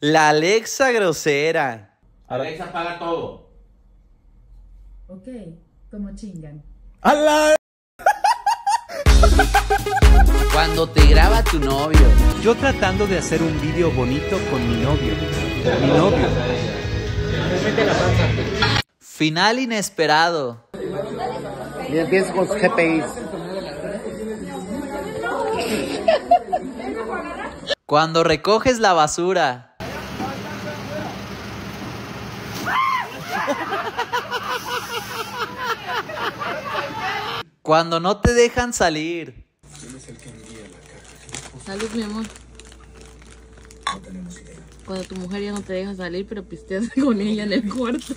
La Alexa grosera. Alexa, paga todo. Ok, como chingan. ¡Hala! Cuando te graba tu novio. Yo tratando de hacer un vídeo bonito con mi novio. Final inesperado. Y empieza con sus GPIs. Cuando recoges la basura. Cuando no te dejan salir. Salud, mi amor. Cuando tu mujer ya no te deja salir, pero pisteas con ella en el cuarto.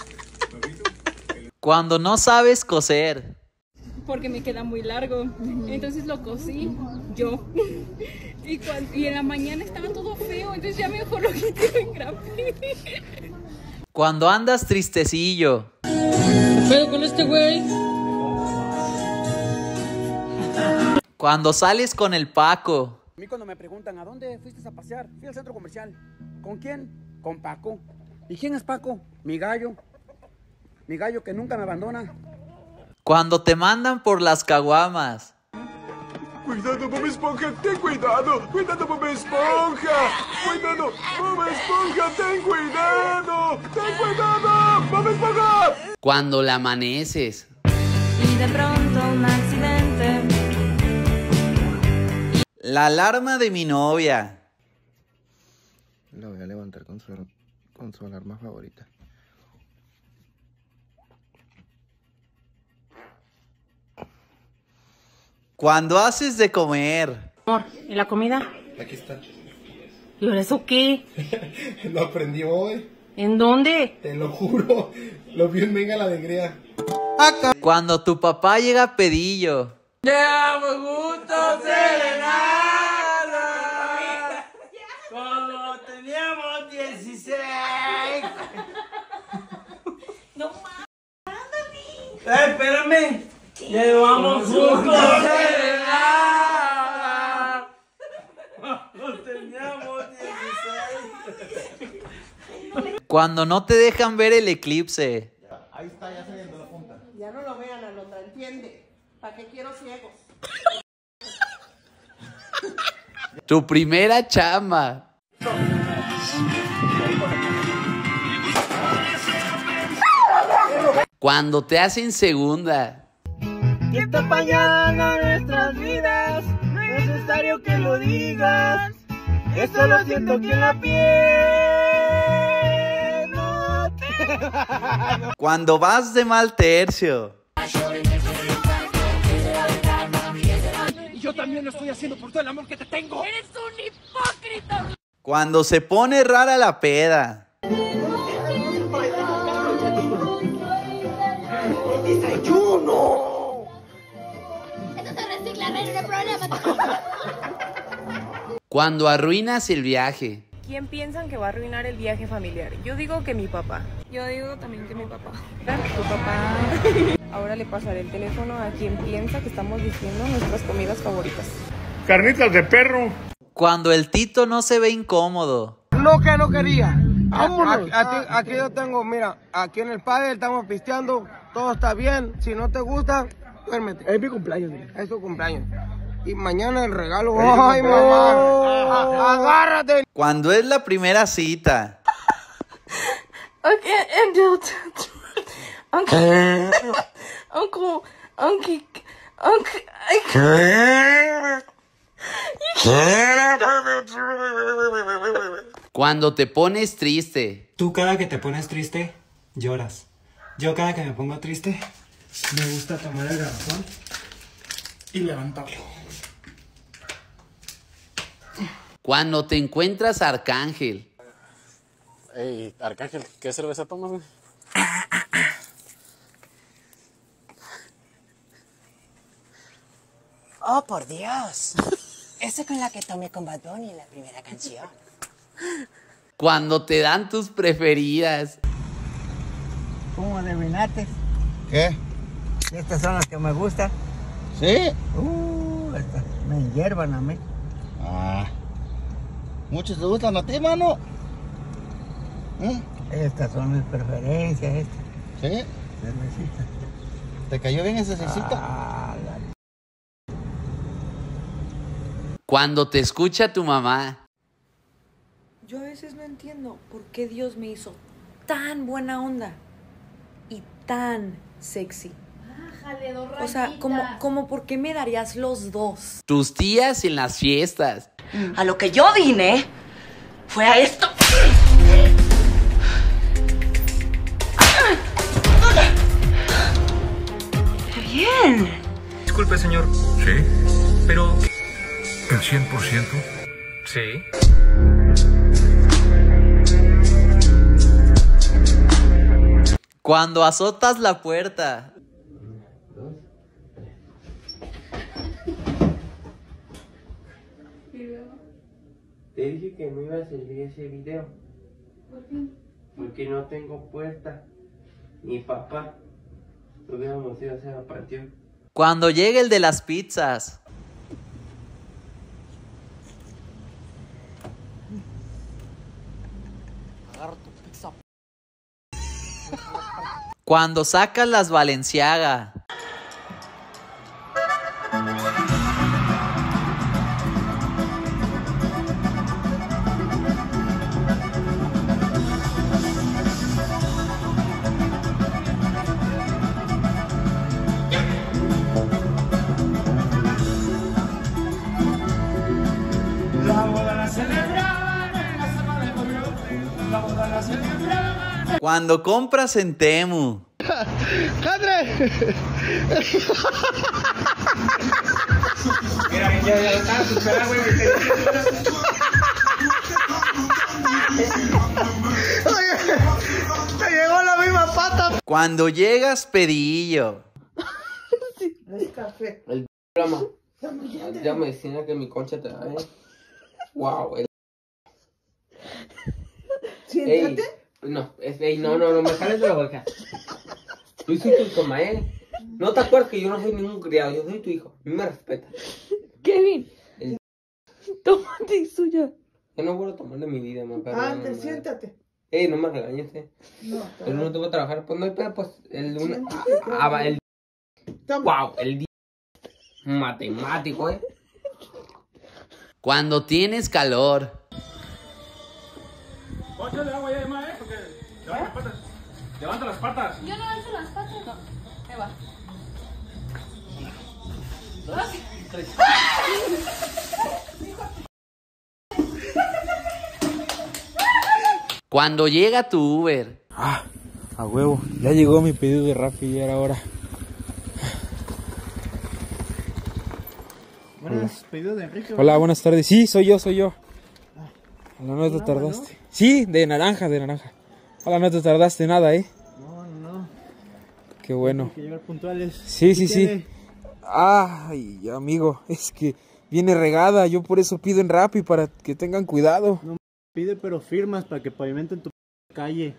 Cuando no sabes coser. Porque me queda muy largo, entonces lo cosí yo. Y en la mañana estaba todo feo, entonces ya mejor lo quité en grafite. Cuando andas tristecillo. ¿Qué pedo con este güey? Cuando sales con el Paco. A mí cuando me preguntan, ¿a dónde fuiste a pasear? Fui al centro comercial. ¿Con quién? Con Paco. ¿Y quién es Paco? Mi gallo. Mi gallo que nunca me abandona. Cuando te mandan por las caguamas. Cuidado, Bob Esponja, ten cuidado. Cuidado, Bob Esponja. Cuidado, Bob Esponja, ten cuidado. Ten cuidado, Bob Esponja. Cuando la amaneces. Y de pronto un accidente. La alarma de mi novia. La voy a levantar con su alarma favorita. Cuando haces de comer. Amor, ¿y la comida? Aquí está. ¿Y ahora eso qué? Lo aprendí hoy. ¿En dónde? Te lo juro. Lo vi en Venga la Alegría. Cuando tu papá llega a pedillo. Llevamos juntos serenata. Cuando teníamos 16. No mames, Espérame. Llevamos juntos serenata. Cuando teníamos 16. Cuando no te dejan ver el eclipse. Ahí está, ya saliendo la punta. Ya no lo vean a la otra, ¿entiende? ¿Para qué quiero ciegos? Tu primera chamba. Cuando te hacen segunda. Que está fallando nuestras vidas. No es necesario que lo digas. Esto lo siento aquí en la piel. No te... Cuando vas de mal tercio. Y yo también lo estoy haciendo por todo el amor que te tengo. eres un hipócrita. Cuando se pone rara la peda. ¡Desayuno! Esto se recicla, no hay problema. Cuando arruinas el viaje. ¿Quién piensan que va a arruinar el viaje familiar? Yo digo que mi papá. Yo digo también que mi papá. Tu papá. Ahora le pasaré el teléfono a quien piensa que estamos diciendo nuestras comidas favoritas. Carnitas de perro. Cuando el Tito no se ve incómodo. Lo que no quería. Vámonos. Aquí yo tengo, mira, aquí en el padre estamos pisteando. Todo está bien. Si no te gusta, duérmete. Es mi cumpleaños. Es tu cumpleaños. Y mañana el regalo. ¡Ay, mamá! ¡Agárrate! Cuando es la primera cita. Cuando te pones triste. Tú cada que te pones triste, lloras. Yo cada que me pongo triste, me gusta tomar el garrafón y levantarlo. Cuando te encuentras a Arcángel. Ey, Arcángel, ¿qué cerveza tomas, güey? Oh, por Dios. Esa con la que tomé con Bad Bunny en la primera canción. Cuando te dan tus preferidas. ¿Cómo adivinaste? ¿Qué? Estas son las que me gustan. ¿Sí? Estas me hiervan a mí. Ah. ¿Muchos te gustan a ti, mano? Estas son mis preferencias, ¿Sí? Cervecita. ¿Te cayó bien esa salsita? Cuando te escucha tu mamá. Yo a veces no entiendo por qué Dios me hizo tan buena onda y tan sexy. Bájale 2 rayitas. O sea, como ¿por qué me darías los dos? Tus tías en las fiestas. A lo que yo vine fue a esto. ¡Qué bien! Disculpe, señor. Sí. Pero... ¿El 100%? Sí. Cuando azotas la puerta. Te dije que no iba a salir ese video. ¿Por qué? Porque no tengo puerta. Ni papá. Lo hubiéramos ido a hacer a panteón. Cuando llega el de las pizzas. Agarro tu pizza. Cuando sacas las Balenciaga. La boda la celebraban en la zona de Coyote. La boda la celebraban. Cuando compras en Temu. ¡Cadre! Mira, ya lo estaba superando, güey. Oye, te llegó la misma pata. Cuando llegas pedillo. Es café. El programa. Ya me decían que mi concha te da, Wow. Siéntate. No, no, me jales de la boca. Yo soy tu hijo, No te acuerdas que yo no soy ningún criado, yo soy tu hijo. A mí me respetas. Kevin. Tómate suya. Yo no vuelvo a tomar de mi vida, Antes, siéntate. No me regañes, No, Pero no te voy a trabajar, pues no hay pedo, pues el matemático, Cuando tienes calor. Bóchale agua ya, Emma, porque levanta las patas. Levanta las patas. Yo no alzo las patas. No. Ahí va. Cuando llega tu Uber. A huevo, ya llegó mi pedido de Rappi, ya era hora. Buenas, pedido de Enrique. Hola, buenas tardes. Sí, soy yo. Hola, no te tardaste. ¿No? Sí, de naranja. Hola, no te tardaste nada, No. Qué bueno. Hay que llegar puntuales. Sí. Ay, amigo, es que viene regada. Yo por eso pido en Rappi, para que tengan cuidado. No pide, pero firmas para que pavimenten tu calle.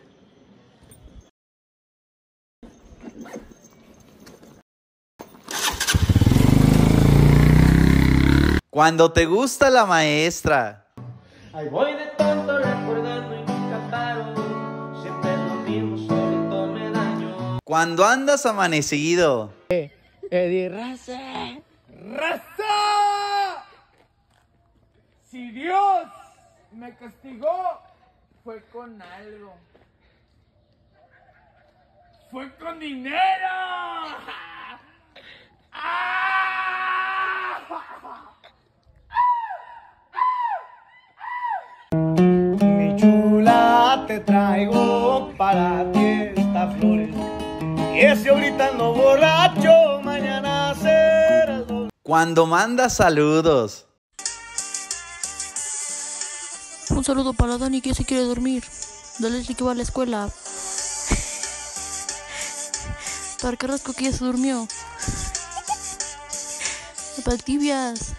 Cuando te gusta la maestra. Ahí voy de tonto recordando y nunca paro. Siempre lo mismo, solito me daño. Cuando andas amanecido. Eddie Raza. ¡Raza! Si Dios me castigó, fue con algo. ¡Fue con dinero! Mi chula, te traigo para ti estas flores. Y ese ahorita ando borracho, mañana serás doble. Cuando mandas saludos. Un saludo para Dani que se quiere dormir. Dale que va a la escuela. Para Carrasco que ya se durmió. Para tibias.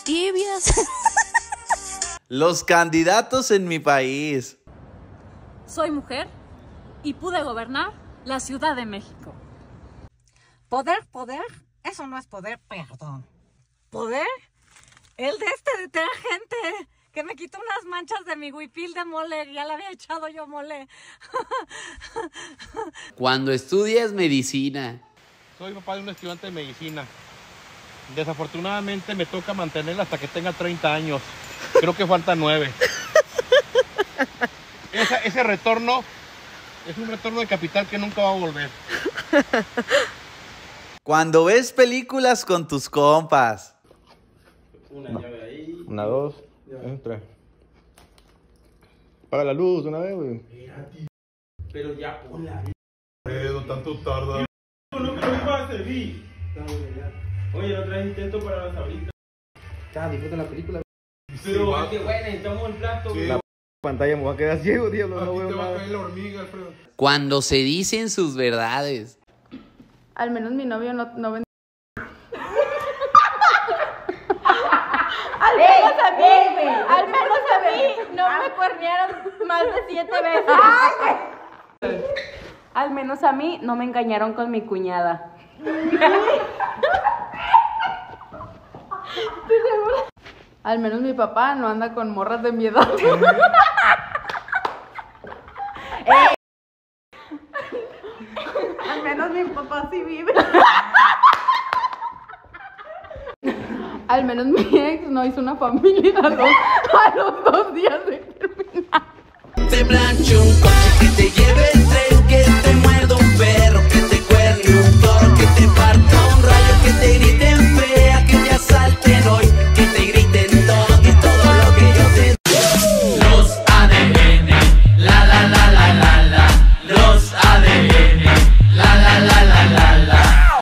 Los candidatos en mi país. Soy mujer y pude gobernar la Ciudad de México. ¿Poder? Eso no es poder, perdón. ¿Poder? El de detergente Que me quitó unas manchas de mi huipil de mole, ya le había echado yo mole. Cuando estudias medicina. Soy papá de un estudiante de medicina. Desafortunadamente me toca mantenerla hasta que tenga 30 años. Creo que faltan 9. Ese retorno es un retorno de capital que nunca va a volver. Cuando ves películas con tus compas. Una llave ahí. Una, dos, tres. Apaga la luz una vez, güey. Pero ya, hola. Tanto tarda. No creo que va a servir. Oye, no traes intento para las abritas. Ya, disfruta la película. Pero es que bueno, necesitamos el plato. Sí. La pantalla me va a quedar ciego, diablo. No veo te va a nada. caer la hormiga, Alfredo. Cuando se dicen sus verdades. Al menos mi novio no vende. Al menos a mí no me cuernearon más de 7 veces. Al menos a mí no me engañaron con mi cuñada. Al menos mi papá no anda con morras de mi edad. Al menos mi papá sí vive. Al menos mi ex no hizo una familia a los 2 días de terminar. Te plancho un coche que te lleve